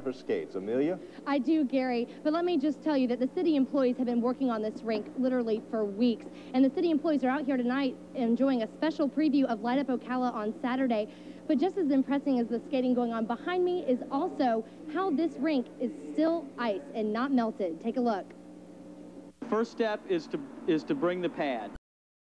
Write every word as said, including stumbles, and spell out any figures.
for skates. Amelia? I do, Gary, but let me just tell you that the city employees have been working on this rink literally for weeks, and the city employees are out here tonight enjoying a special preview of Light Up Ocala on Saturday. But just as impressive as the skating going on behind me is also how this rink is still ice and not melted. Take a look. First step is to is to bring the pad.